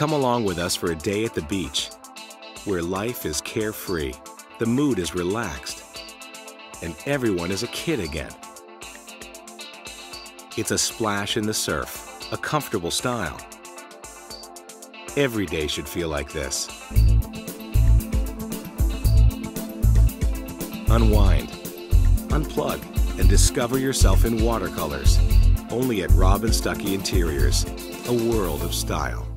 Come along with us for a day at the beach, where life is carefree, the mood is relaxed, and everyone is a kid again. It's a splash in the surf, a comfortable style. Every day should feel like this. Unwind, unplug, and discover yourself in watercolors. Only at Robb and Stucky Interiors, a world of style.